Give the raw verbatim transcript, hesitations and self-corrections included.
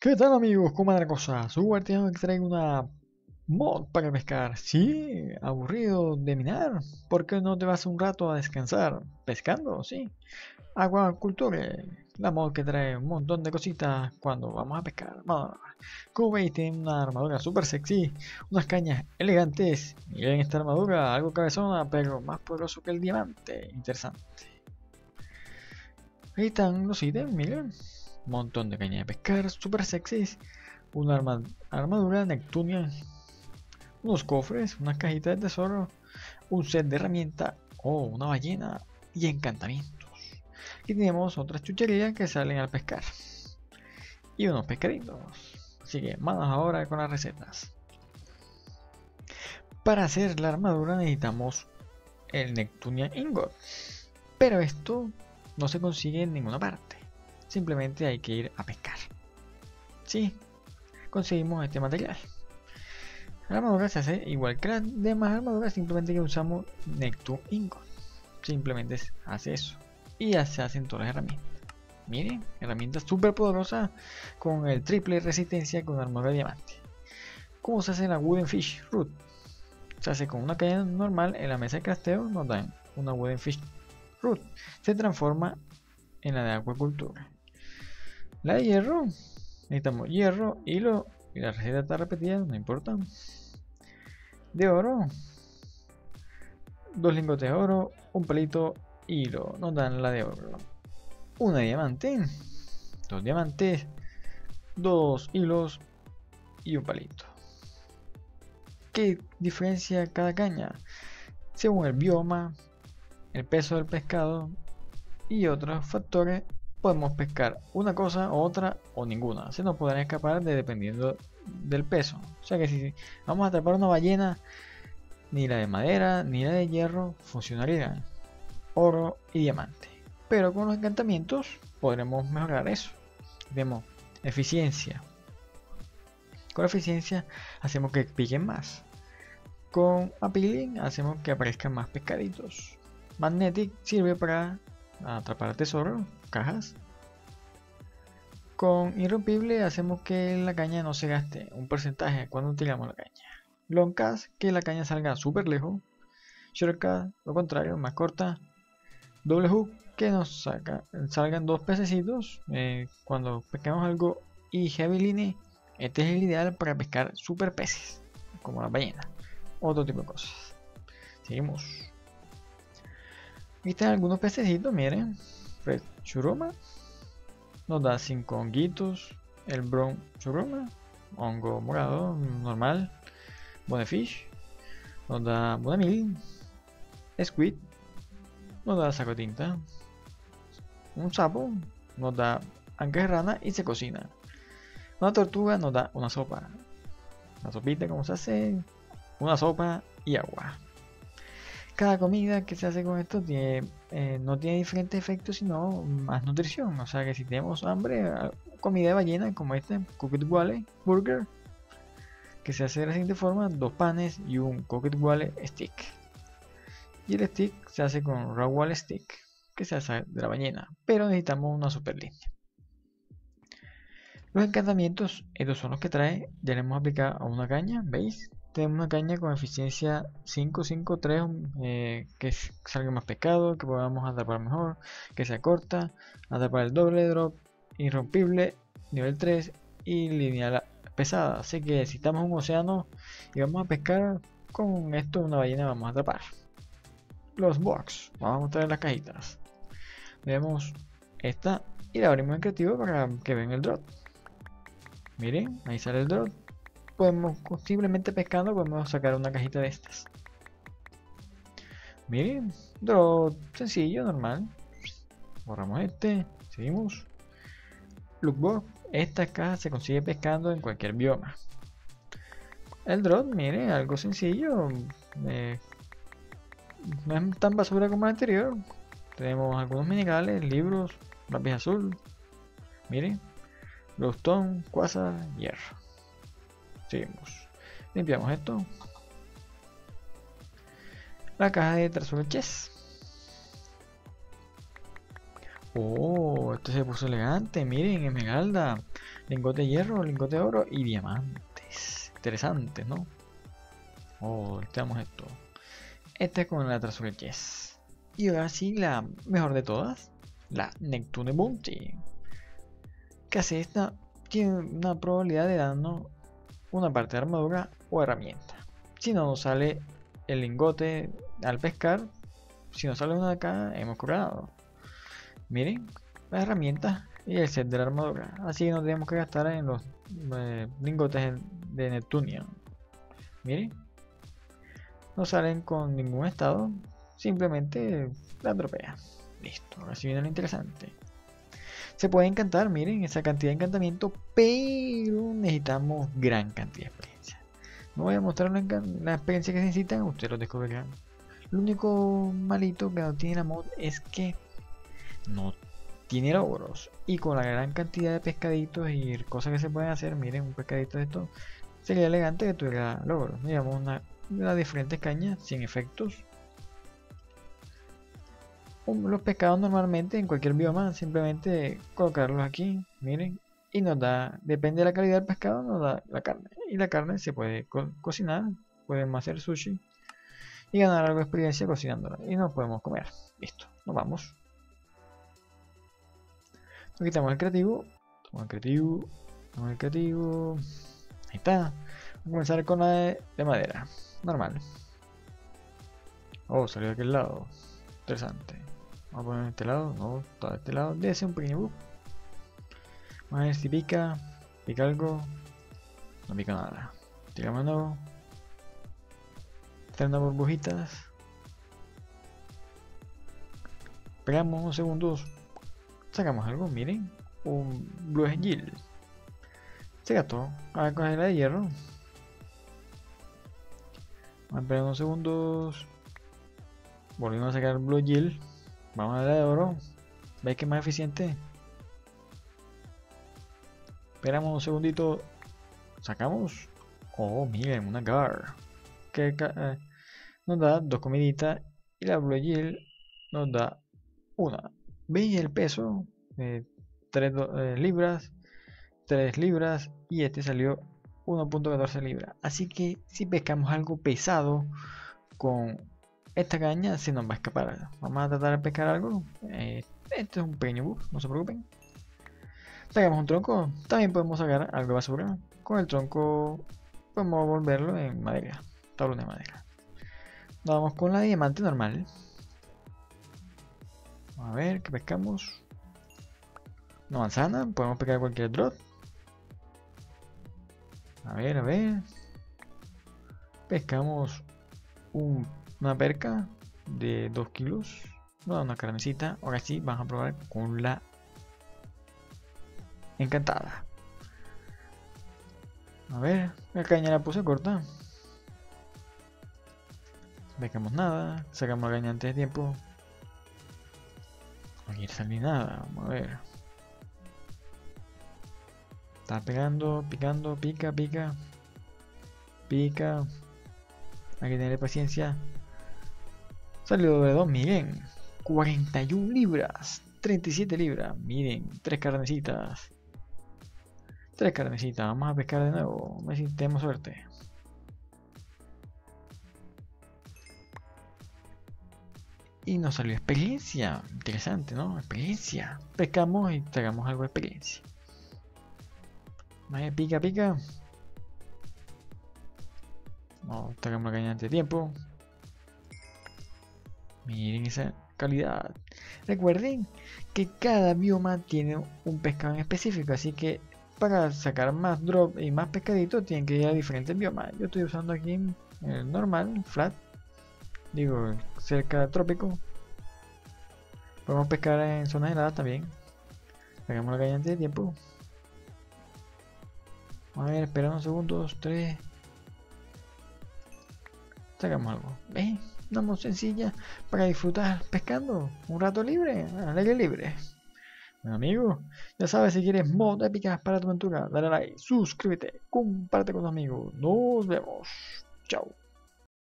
¿Qué tal amigos? ¿Cómo anda la cosa? Soy Guardián que traigo una mod para pescar. Sí, aburrido de minar. ¿Por qué no te vas un rato a descansar? Pescando, sí. Aquaculture, la mod que trae un montón de cositas cuando vamos a pescar. Bueno, como veis, tiene una armadura super sexy, unas cañas elegantes. Miren esta armadura, algo cabezona, pero más poderoso que el diamante. Interesante. Ahí están los ítems, miren. Montón de caña de pescar, super sexys. Una arma- armadura Neptunia. Unos cofres, unas cajitas de tesoro. Un set de herramientas. Oh, una ballena. Y encantamientos. Y tenemos otras chucherías que salen al pescar. Y unos pescaditos. Así que vamos ahora con las recetas. Para hacer la armadura necesitamos el Neptunia Ingot. Pero esto no se consigue en ninguna parte. Simplemente hay que ir a pescar. Sí, conseguimos este material. La armadura se hace igual que las demás armaduras, simplemente que usamos Neptune Ingot. Simplemente se hace eso. Y ya se hacen todas las herramientas. Miren, herramientas súper poderosas con el triple resistencia con armadura de diamante. ¿Cómo se hace la Wooden Fish Root? Se hace con una caña normal en la mesa de crafteo, nos dan una Wooden Fish Root. Se transforma en la de acuacultura. La de hierro, necesitamos hierro, hilo, y la receta está repetida, no importa. De oro, dos lingotes de oro, un palito, hilo, nos dan la de oro. Una diamante, dos diamantes, dos hilos y un palito. ¿Qué diferencia cada caña? Según el bioma, el peso del pescado y otros factores, podemos pescar una cosa o otra o ninguna. Se nos podrán escapar de dependiendo del peso. O sea que si vamos a atrapar una ballena, ni la de madera ni la de hierro funcionarían. Oro y diamante. Pero con los encantamientos podremos mejorar eso. Vemos eficiencia. Con eficiencia hacemos que piquen más. Con appealing hacemos que aparezcan más pescaditos. Magnetic sirve para atrapar tesoro, cajas. Con irrompible hacemos que la caña no se gaste un porcentaje cuando tiramos la caña. Long cast, que la caña salga súper lejos. Shortcut, lo contrario, más corta. Doble hook, que nos saca, salgan dos pececitos eh, cuando pescamos algo. Y heavy line, este es el ideal para pescar super peces, como la ballena. Otro tipo de cosas. Seguimos. Aquí están algunos pececitos, miren. Red churuma. Nos da cinco honguitos. El brown churuma. Hongo morado, normal. Bonefish. Nos da bonamil. Squid. Nos da saco de tinta. Un sapo. Nos da ancas de rana y se cocina. Una tortuga nos da una sopa. La sopita, como se hace. Una sopa y agua. Cada comida que se hace con esto tiene, eh, no tiene diferentes efectos, sino más nutrición. O sea que si tenemos hambre, comida de ballena como este, Cooked Wale Burger, que se hace de la siguiente forma: dos panes y un Cooked Wale Stick. Y el stick se hace con Raw Wale Stick, que se hace de la ballena, pero necesitamos una super línea. Los encantamientos, estos son los que trae, ya le hemos aplicado a una caña, ¿veis? Tenemos una caña con eficiencia cinco cinco tres, eh, que salga más pescado, que podamos atrapar mejor, que sea corta, atrapar el doble drop, irrompible, nivel tres y lineal pesada. Así que si estamos en un océano y vamos a pescar, con esto una ballena vamos a atrapar. Los box, vamos a mostrar las cajitas. Vemos esta y la abrimos en creativo para que vean el drop. Miren, ahí sale el drop. Podemos, simplemente pescando, podemos sacar una cajita de estas. Miren, drop sencillo, normal. Borramos este, seguimos. Lookbox, esta caja se consigue pescando en cualquier bioma. El drop, miren, algo sencillo. Eh, no es tan basura como el anterior. Tenemos algunos minerales, libros, lápiz azul. Miren, glowstone, quasar, hierro. Seguimos. Limpiamos esto. La caja de Treasure Chest. Oh, esto se puso elegante. Miren, esmeralda. Lingote de hierro, lingote de oro y diamantes. Interesante, ¿no? Oh, tenemos esto. Esta es con la Treasure Chest. Y ahora sí, la mejor de todas. La Neptune Bounty. Que hace esta. Tiene una probabilidad de darnos una parte de armadura o herramienta. Si no nos sale el lingote al pescar, si nos sale una de acá, hemos cobrado. Miren, las herramientas y el set de la armadura. Así que no tenemos que gastar en los eh, lingotes de Neptunia. Miren, no salen con ningún estado, simplemente la dropea. Listo, ahora sí viene lo interesante. Se puede encantar, miren, esa cantidad de encantamiento, pero necesitamos gran cantidad de experiencia. No voy a mostrar la, la experiencia que necesitan, ustedes lo descubrirán. Lo único malito que no tiene la mod es que no tiene logros. Y con la gran cantidad de pescaditos y cosas que se pueden hacer, miren, un pescadito de esto sería elegante que tuviera logros. Digamos, una, una diferentes cañas sin efectos. Los pescados normalmente en cualquier bioma, simplemente colocarlos aquí, miren, y nos da, depende de la calidad del pescado, nos da la carne. Y la carne se puede co cocinar, podemos hacer sushi y ganar algo de experiencia cocinándola. Y nos podemos comer. Listo, nos vamos. Nos quitamos el creativo, tomamos el creativo, tomamos el creativo. Ahí está. Vamos a comenzar con la de, de madera, normal. Oh, salió de aquel lado. Interesante. Vamos a poner en este lado, no, está de este lado. Debe ser un pequeño bug. Vamos a ver si pica. Pica algo. No pica nada. Tiramos de nuevo. Están unas burbujitas. Pegamos unos segundos. Sacamos algo, miren. Un Blue Gill. Se gastó. Vamos a coger la de hierro. Vamos a esperar unos segundos. Volvimos a sacar el Blue Gill. Vamos a la de oro. ¿Veis que es más eficiente? Esperamos un segundito. Sacamos. Oh, miren, una Gar. Que eh, nos da dos comiditas. Y la Blue Gill nos da una. ¿Veis el peso? Eh, tres eh, libras. tres libras. Y este salió uno punto catorce libras. Así que si pescamos algo pesado con esta caña, se nos va a escapar. Vamos a tratar de pescar algo. Eh, este es un pequeño bug, no se preocupen. Sacamos un tronco. También podemos sacar algo de basura. Con el tronco podemos volverlo en madera. Tablón de madera. Vamos con la diamante normal. A ver, ¿qué pescamos? Una manzana. Podemos pescar cualquier drop. A ver, a ver. Pescamos un, una perca de dos kilos. No, una carnecita. Ahora sí, vamos a probar con la encantada. A ver, la caña la puse corta. Pescamos nada. Sacamos la caña antes de tiempo. No quiere salir nada. Vamos a ver. Está pegando, picando, pica, pica. Pica. Hay que tener paciencia. Salió de dos, miren. cuarenta y una libras. treinta y siete libras. Miren, tres carnecitas. Tres carnecitas. Vamos a pescar de nuevo. A ver si tenemos suerte. Y nos salió experiencia. Interesante, ¿no? Experiencia. Pescamos y sacamos algo de experiencia. Vaya, pica, pica. No, sacamos la caña antes de tiempo. Miren esa calidad. Recuerden que cada bioma tiene un pescado en específico, así que para sacar más drop y más pescaditos tienen que ir a diferentes biomas. Yo estoy usando aquí el normal, flat, digo cerca del trópico. Podemos pescar en zonas heladas también. Sacamos la caña antes de tiempo. A ver, espera unos segundos, tres. Sacamos algo. ¿Ves? Una mod sencilla para disfrutar pescando un rato libre, al aire libre. Bueno, amigo, ya sabes, si quieres mod épicas para tu aventura, dale like, suscríbete, comparte con tus amigos. Nos vemos. Chao.